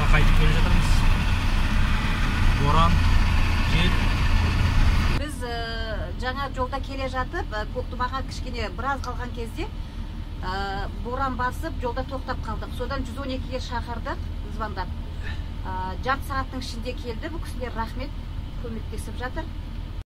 жаққа қайтып келе жатырмыз. Боран, жел. Біз жаңа жолда келе жатып, Көктұмаға кішкене біраз қалған кезде боран басып, жолда тоқтап қалдық. Содан 112-ге шақырдық, звондап. Жарты сағаттың ішінде келді. Бұл кісілер рахмет, көмектесіп жатыр.